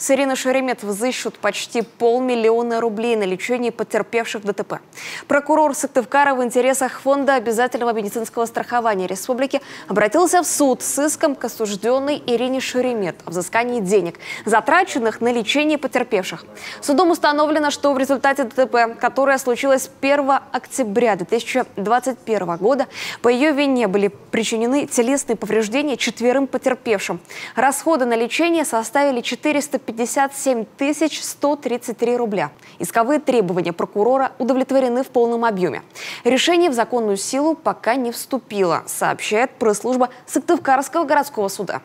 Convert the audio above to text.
С Ириной Шеремет взыщут почти 500 000 рублей на лечение потерпевших ДТП. Прокурор Сыктывкара в интересах Фонда обязательного медицинского страхования республики обратился в суд с иском к осужденной Ирине Шеремет о взыскании денег, затраченных на лечение потерпевших. Судом установлено, что в результате ДТП, которое случилось 1 октября 2021 года, по ее вине были причинены телесные повреждения 4 потерпевшим. Расходы на лечение составили 457 133 рубля. Исковые требования прокурора удовлетворены в полном объеме. Решение в законную силу пока не вступило, сообщает пресс-служба Сыктывкарского городского суда.